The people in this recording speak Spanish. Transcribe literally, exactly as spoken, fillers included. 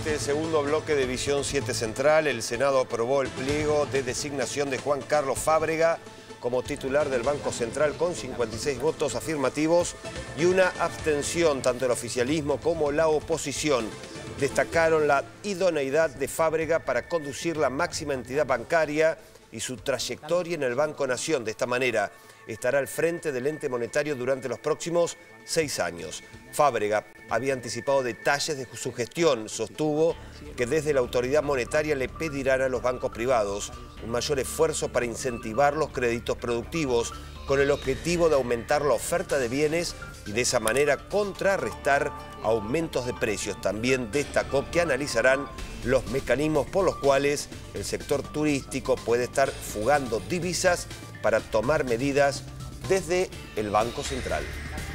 este segundo bloque de Visión siete Central, el Senado aprobó el pliego de designación de Juan Carlos Fábrega como titular del Banco Central con cincuenta y seis votos afirmativos y una abstención. Tanto el oficialismo como la oposición destacaron la idoneidad de Fábrega para conducir la máxima entidad bancaria y su trayectoria en el Banco Nación. De esta manera estará al frente del ente monetario durante los próximos seis años. Fábrega había anticipado detalles de su gestión. Sostuvo que desde la autoridad monetaria le pedirán a los bancos privados un mayor esfuerzo para incentivar los créditos productivos con el objetivo de aumentar la oferta de bienes y de esa manera contrarrestar aumentos de precios. También destacó que analizarán los mecanismos por los cuales el sector turístico puede estar fugando divisas para tomar medidas desde el Banco Central.